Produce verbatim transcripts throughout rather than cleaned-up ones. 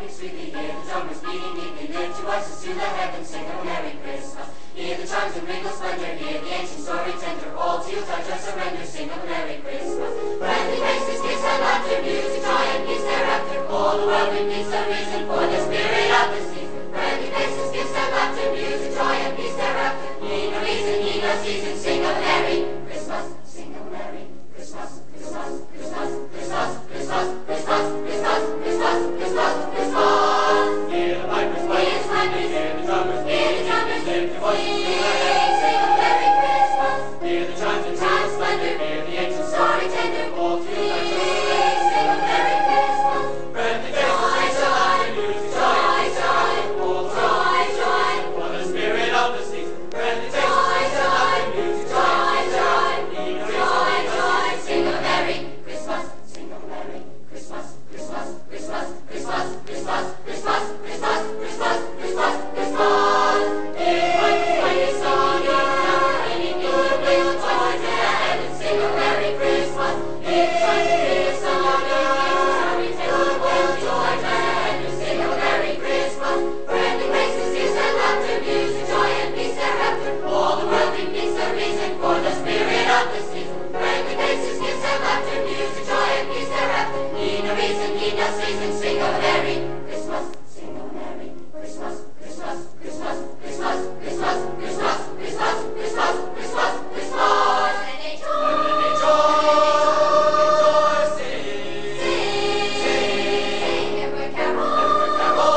piping sweetly, hear the drummers beating neatly, lift your voices to the heavens, sing a Merry Christmas. Hear the chimes and mingle splendor, hear the ancient story tender, all to you touch our surrender, sing a Merry Christmas. Friendly faces, gifts and laughter, music, joy and peace thereafter, all the world repeats the reason for the spirit of the season. Friendly faces, gifts and laughter, music, joy and peace thereafter, ye no reason, ye no season, sing a Merry Christmas, sing a Merry Christmas, Christmas, Christmas, Christmas, Christmas, Christmas, Christmas, Christmas, Christmas, Christmas. Hear the pipers play, hear the drummers, hear the drummers, lift your voices to the heavens, sing a Merry Christmas. Hear the chimes and mingle splendor, hear the ancient story tender, all to you touch our surrender, sing a Merry Christmas. Friendly faces, joy, music, joy, joy, all joy, joy, for the spirit of the season. Friendly faces, joy, music, joy, joy, joy, joy, sing a Merry Christmas, sing a Merry Christmas, Christmas, Christmas, Christmas, Christmas, Christmas, Christmas, Christmas, Christmas, Christmas. Hear the pipers song, ringing in the blazing joy to the heavens, sing a Merry Christmas. Hear the chimes and mingle song, we tell the world joy to the heavens, sing a Merry Christmas. Friendly faces, gifts and laughter, music, joy and peace thereafter, all the world repeats the reason for the spirit of the season. Friendly faces, gifts and laughter, music, joy and peace thereafter, ye no reason, ye no season, sing a Merry Christmas, sing a Merry Christmas, Christmas, Christmas, Christmas, Christmas, Christmas, Christmas, Christmas, Christmas, Christmas. And they joy, and they joy, sing, sing, every carol, every carol,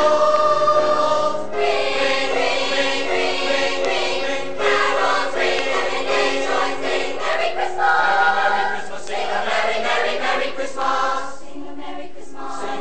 ring, ring, ring, ring, ring, ring, carols ring, and they joy, sing, Merry Christmas, Merry Christmas, sing a Merry, Merry, Merry Christmas, sing a Merry Christmas.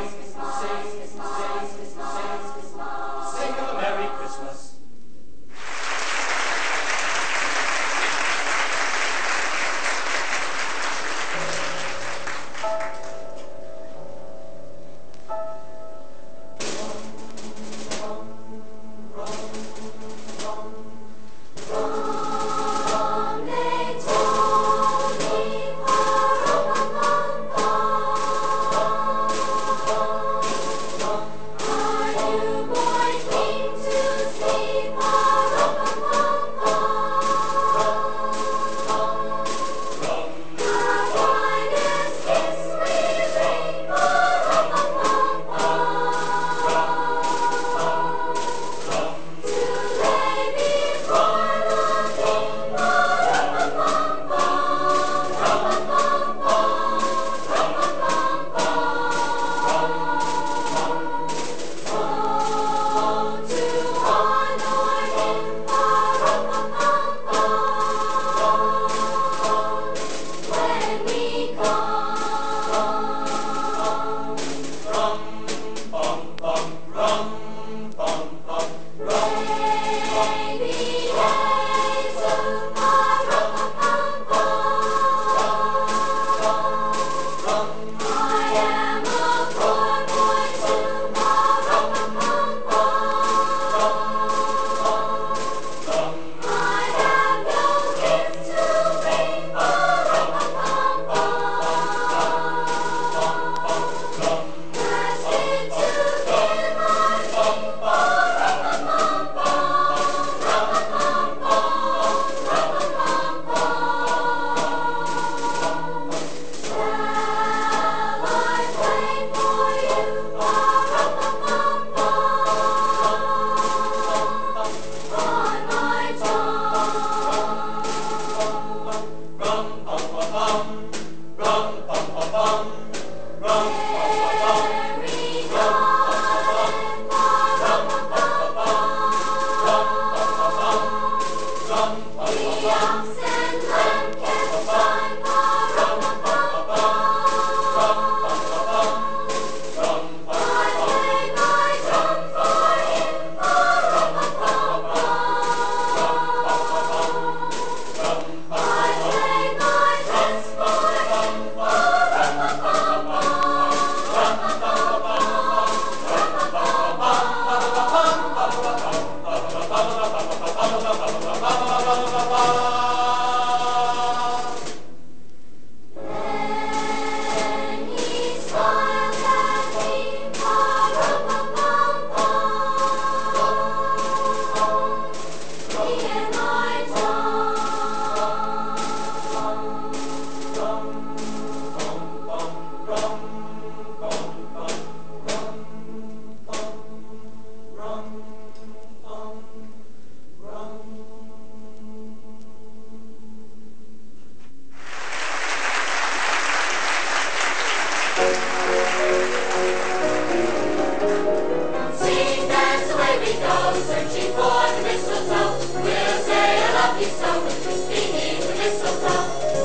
go, searching for the mistletoe. We'll say I love you so, beneath the mistletoe.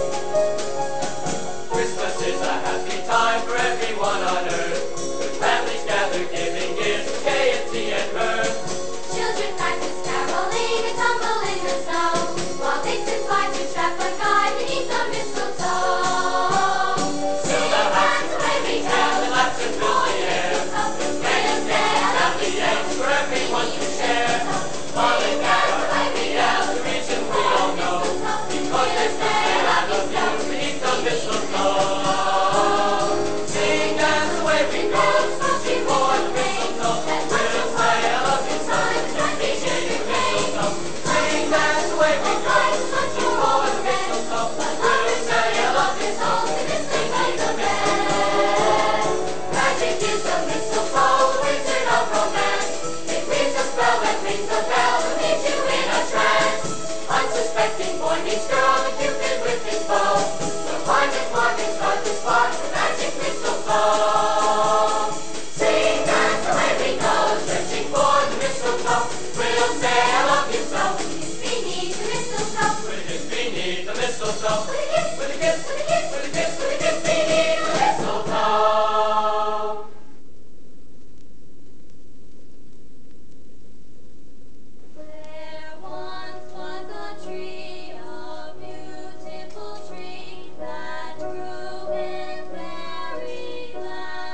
Christmas is a happy time for everyone on earth. With families gather, giving gifts, gaiety and mirth. Children practice caroling and tumble in the snow, while vixens fly to trap a guy beneath the mistletoe. Till the house away we tell, and laughs and fill the air. We'll say I love you so, for everyone to share. Mom and Dad, away we yell, the reason we all know, because they say I love you so, beneath the mistletoe. Sing dance away we go, searching for the mistletoe. We'll say I love you so, beneath the mistletoe. Sing dance away we go, searching for the mistletoe. We'll say I love you so, beneath the mistletoe. Magic is the mistletoe, wizard of romance. It weaves a spell that rings a bell to lead you in a trance. Unsuspecting boy meets girl, and Cupid with his bow. The pines and markings start to spark the magic mistletoe. Sing dance away we go, searching for the mistletoe. We'll say I love you so, Beneath the mistletoe, with a kiss beneath the mistletoe. with a kiss, With a kiss, with a kiss, with a kiss, with a kiss beneath the mistletoe. There once was a tree, a beautiful tree, that grew in fairyland.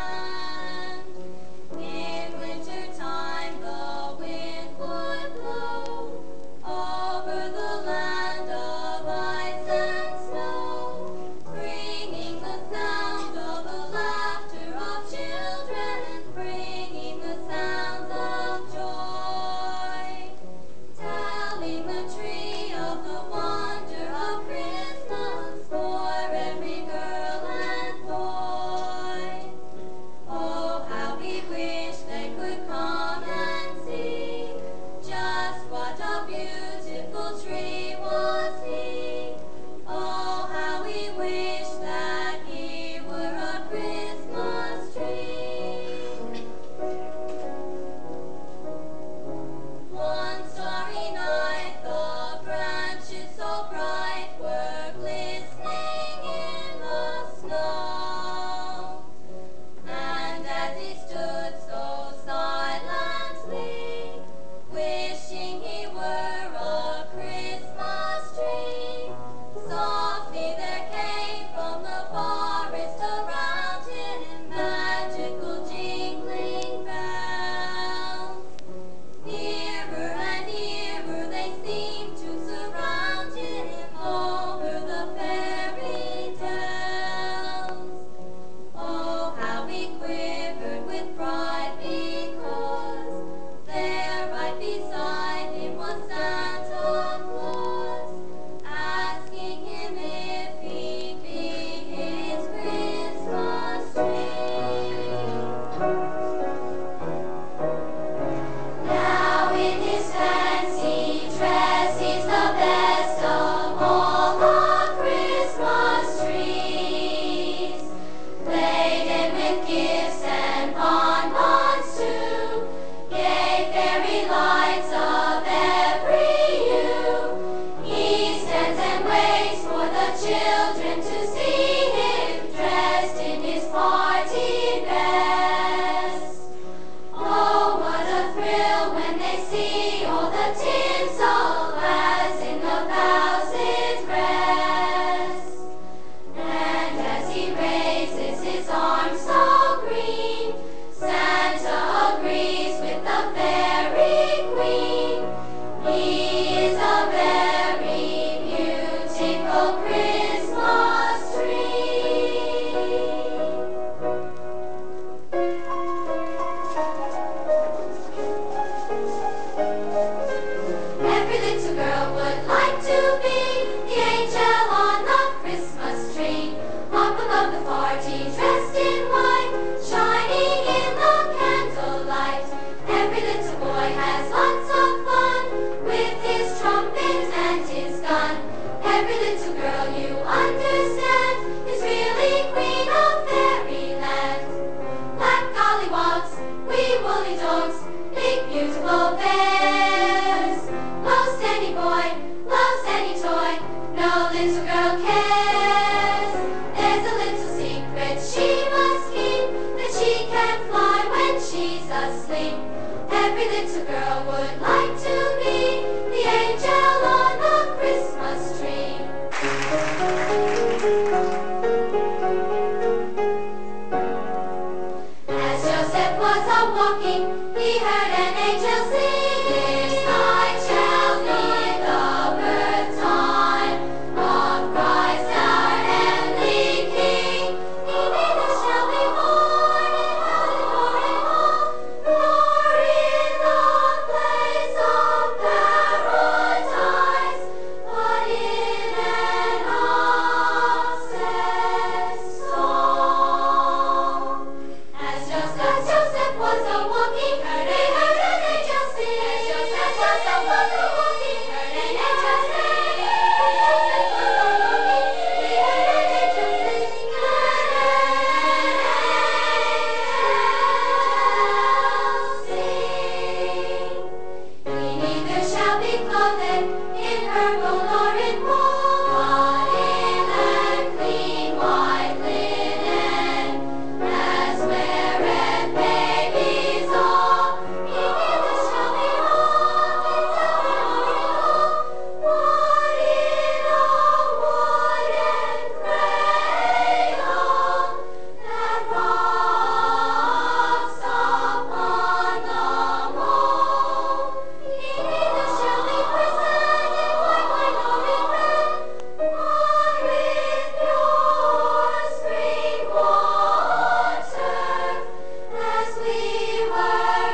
was a-walking, he heard an angel sing. This night shall be the birth time of Christ our heavenly King. He neither shall be born in heaven nor in hell, nor in the place of paradise, but in an access song. As just as Joseph was a-walking, heard a heard an angel sing. As just as Joseph was a-walking, heard an angel sing. Joseph was a-walking, he heard an angel sing. Heard an angel sing. He neither shall be clothed in purple nor in wool, but in a clean white linen, as weareth babies all. He neither shall be rocked in silver nor in gold, but in a wooden cradle that rocks upon the mold. He neither shall be christened in white wine nor in red, but with pure spring water, as we were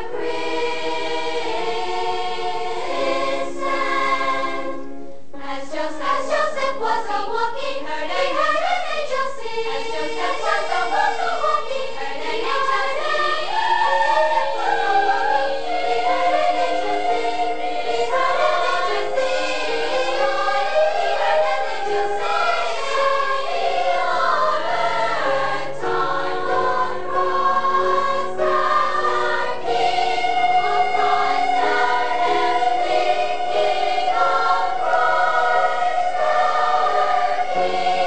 christened. As just as Joseph was a-walking, heard a heard an angel sing. As just as Joseph was a-walking, heard an angel sing. Joseph was a-walking, he heard an angel sing. He heard an angel sing. He heard an angel sing. The time of Christ our King, of Christ our heavenly King, of Christ our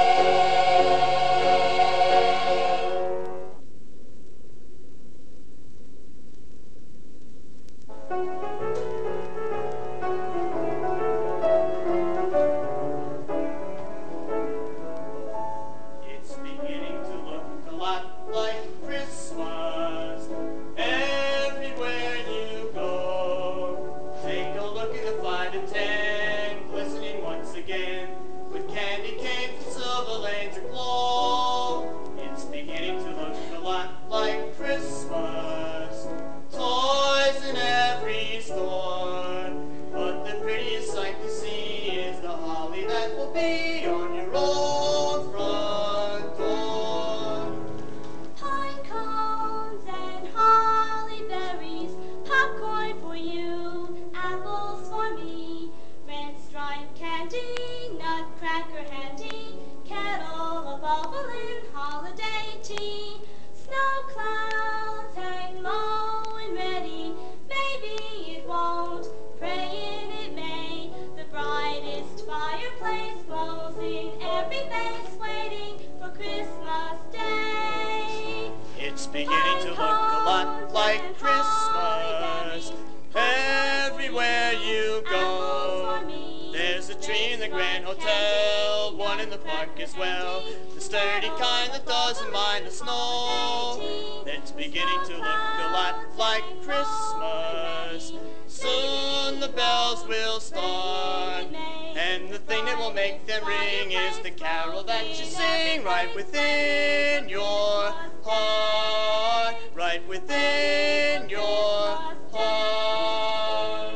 It's beginning to look a lot like Christmas everywhere you go. Take a look at the five and ten, glistening once again with candy canes and silver lanes aglow. It's beginning to look a lot like Christmas, toys in every store. But the prettiest sight to see is the holly that will be on your own front door. Pine cones and holly berries, popcorn for you, apples for me, red striped candy, nutcracker handy, kettle of bubbling holiday tea. Snow clouds hang low and ready, maybe it won't, praying it may. The brightest fireplace glows in every face, waiting for Christmas Day. It's beginning to look a lot like Christmas everywhere you go. There's a tree in the Grand Hotel, one in the park as well, the sturdy kind that doesn't mind the snow. It's beginning to look a lot like Christmas. Soon the bells will start, and the thing that will make them ring is the carol that you sing right within your heart, right within your heart.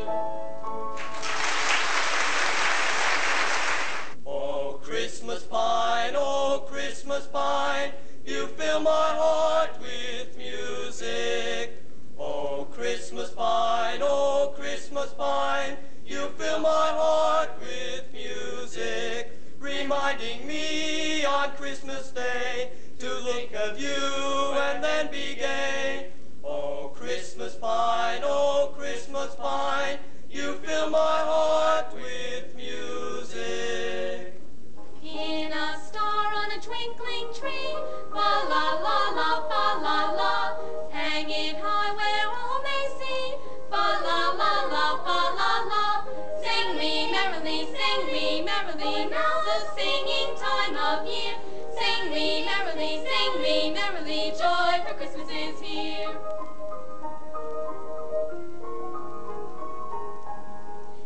Oh, Christmas pine, oh, Christmas pine, you fill my heart with music. Oh, Christmas pine, oh, Christmas pine, you fill my heart with music, reminding me on Christmas Day to think of you and then be gay. Oh, Christmas pine, oh, Christmas pine, you fill my heart with music. In a star on a twinkling tree, fa la la la, fa la la, hang it high where all may see, fa la la la, fa la la. Sing we merrily, sing we merrily, now's the singing time of year. Sing we merrily, sing we merrily, joy for Christmas is here.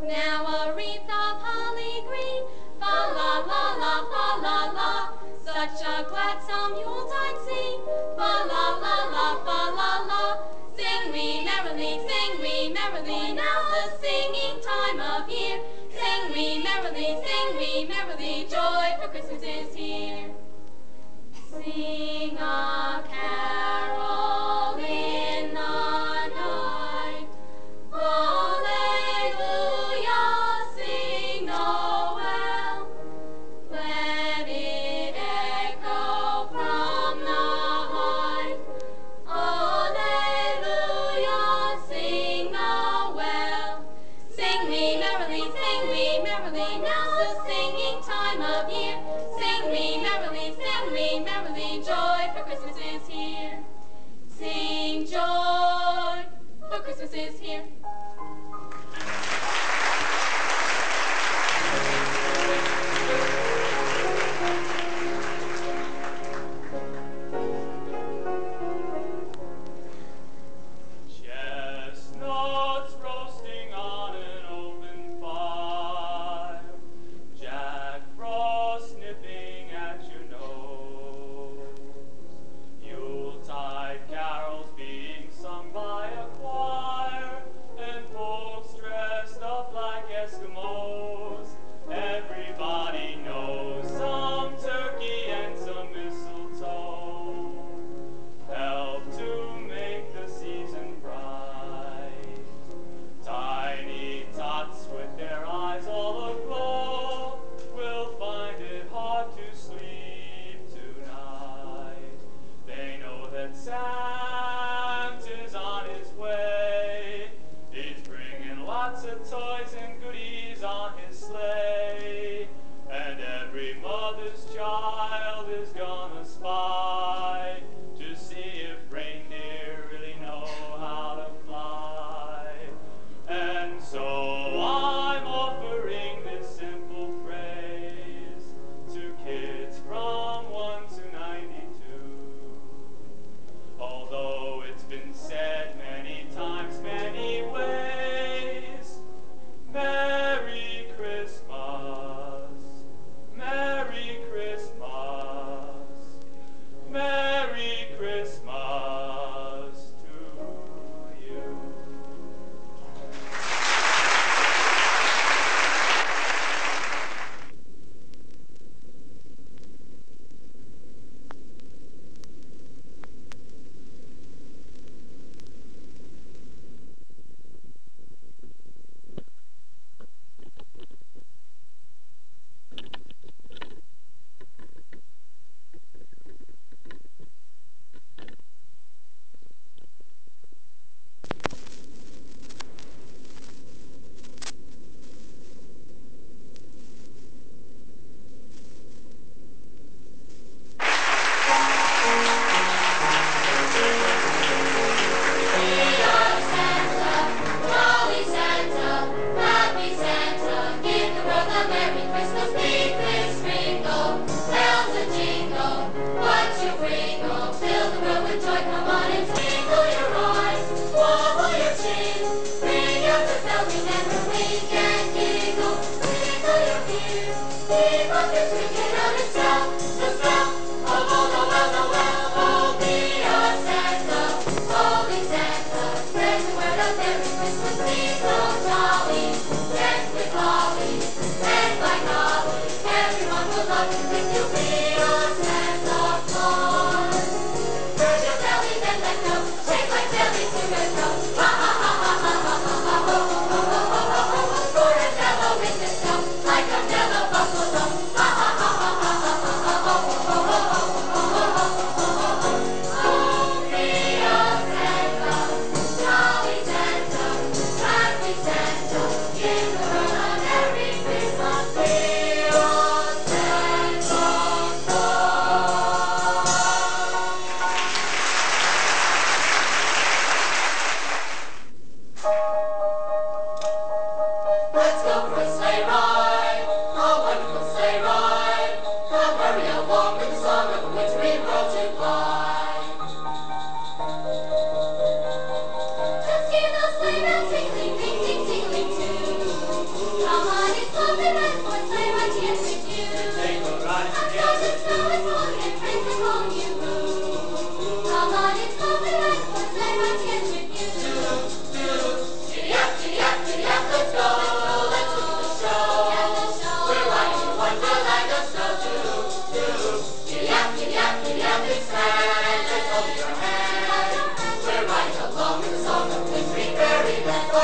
Now a wreath of holly green, fa la la la, fa la la. Such a gladsome Yuletide scene, fa la la la, fa la la. Sing we merrily, sing we merrily, now's the singing time of year. Sing we merrily, sing we merrily, joy for Christmas is here. Sing a carol in the night, Alleluia, sing Noel. Let it echo from the height, Alleluia, sing Noel. Sing we merrily, sing we merrily, now's the singing time of year. Sing we merrily, sing we merrily, joy for Christmas is here.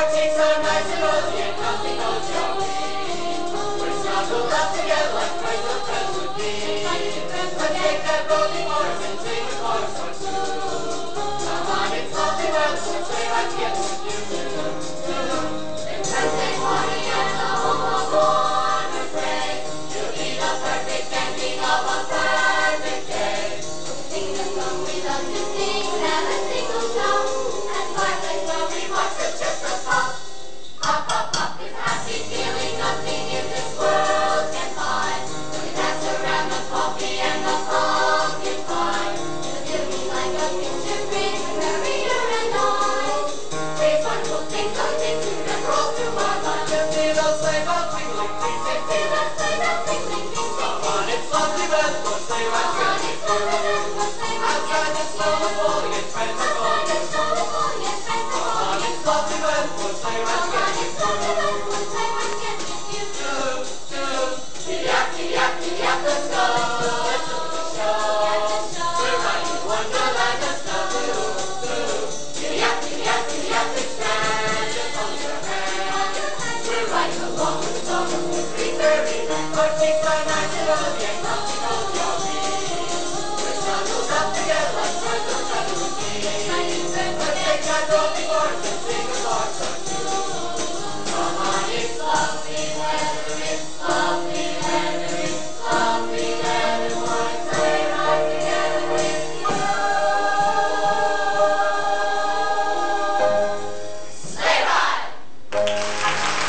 Our cheeks are nice and rosy and comfy cozy are we. We're snuggled up together like friends of friends would be. Let's take that road before us and sing a chorus or two. Come on, it's lovely weather, so stay right together with you. It's birthday party at the home of Warner's Ray. You'll be the perfect ending of a perfect day. Sing the song we love to sing, have a single song, and fireplace where we watch the chips of pop. Pop, pop, pop, this happy feeling nothing in this world can buy. So we pass around the coffee and the pumpkin pie. It's a feeling like a picture print with Maria and I. These wonderful things are things that roll through our lives. Just see those sleigh bells twinkling, ting, ting, See ting. that sleigh bell twinkling, ting, ting, Come on, ting. it's lovely weather, so stay right Come on, together. it's lovely weather, so stay right Outside the together. snow is falling and friends are Outside calling. the snow is falling and friends are Come on, calling. it's lovely weather, so stay right Come on, together. it's lovely weather, so stay right together with you. Choo, choo. Giddy up, giddy up, giddy up, let's go. Let's go to the show. We're riding Wonderland, let's go. Giddy up, giddy up, giddy up, it's grand. Just hold your hand. We're riding along with the song of the three fairies. Our cheeks are nice and rosy and comfy cozy are we. We're snuggled up together like friends of friends would be. Let's take that road before us and sing a chorus or two. Come on, it's lovely weather, it's lovely weather, it's lovely weather, boys, stay right together with you. Sleigh ride!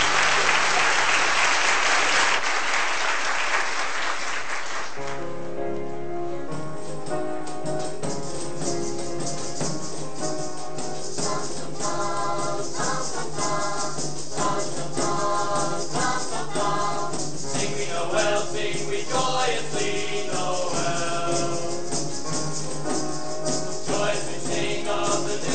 Sing we Noel, sing we joyously Noel. Joyously sing of the new